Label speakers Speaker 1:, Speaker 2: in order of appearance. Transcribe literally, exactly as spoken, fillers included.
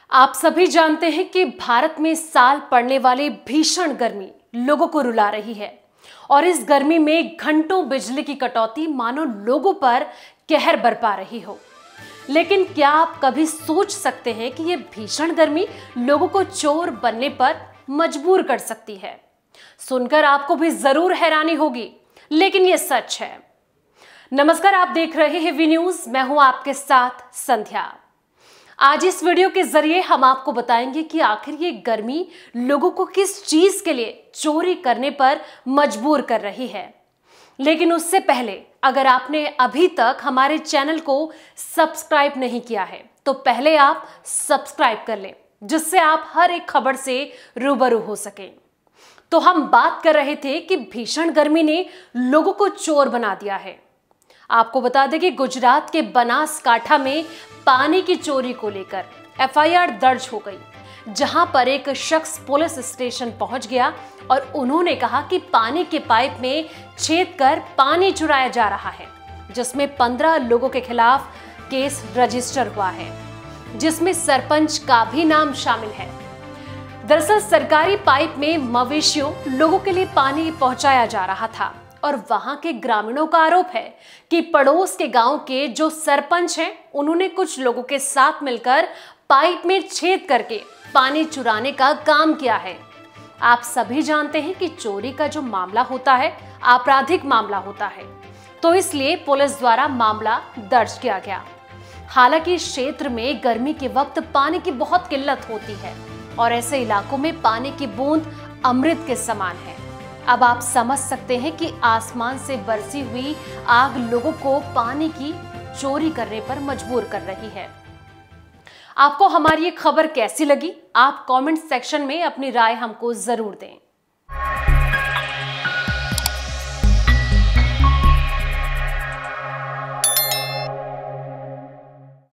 Speaker 1: आप सभी जानते हैं कि भारत में साल पड़ने वाली भीषण गर्मी लोगों को रुला रही है और इस गर्मी में घंटों बिजली की कटौती मानो लोगों पर कहर बरपा रही हो। लेकिन क्या आप कभी सोच सकते हैं कि यह भीषण गर्मी लोगों को चोर बनने पर मजबूर कर सकती है? सुनकर आपको भी जरूर हैरानी होगी, लेकिन यह सच है। नमस्कार, आप देख रहे हैं वी न्यूज। मैं हूं आपके साथ संध्या। आज इस वीडियो के जरिए हम आपको बताएंगे कि आखिर ये गर्मी लोगों को किस चीज के लिए चोरी करने पर मजबूर कर रही है। लेकिन उससे पहले अगर आपने अभी तक हमारे चैनल को सब्सक्राइब नहीं किया है तो पहले आप सब्सक्राइब कर लें, जिससे आप हर एक खबर से रूबरू हो सकें। तो हम बात कर रहे थे कि भीषण गर्मी ने लोगों को चोर बना दिया है। आपको बता दें कि गुजरात के बनासकांठा में पानी की चोरी को लेकर एफ आई आर दर्ज हो गई, जहां पर एक शख्स पुलिस स्टेशन पहुंच गया और उन्होंने कहा कि पानी के पाइप में छेद कर पानी चुराया जा रहा है, जिसमें पंद्रह लोगों के खिलाफ केस रजिस्टर हुआ है, जिसमें सरपंच का भी नाम शामिल है। दरअसल सरकारी पाइप में मवेशियों लोगों के लिए पानी पहुंचाया जा रहा था और वहां के ग्रामीणों का आरोप है कि पड़ोस के गांव के जो सरपंच हैं, उन्होंने कुछ लोगों के साथ मिलकर पाइप में छेद करके पानी चुराने का काम किया है। आप सभी जानते हैं कि चोरी का जो मामला होता है आपराधिक मामला होता है, तो इसलिए पुलिस द्वारा मामला दर्ज किया गया। हालांकि इस क्षेत्र में गर्मी के वक्त पानी की बहुत किल्लत होती है और ऐसे इलाकों में पानी की बूंद अमृत के समान है। अब आप समझ सकते हैं कि आसमान से बरसी हुई आग लोगों को पानी की चोरी करने पर मजबूर कर रही है। आपको हमारी ये खबर कैसी लगी? आप कमेंट सेक्शन में अपनी राय हमको जरूर दें।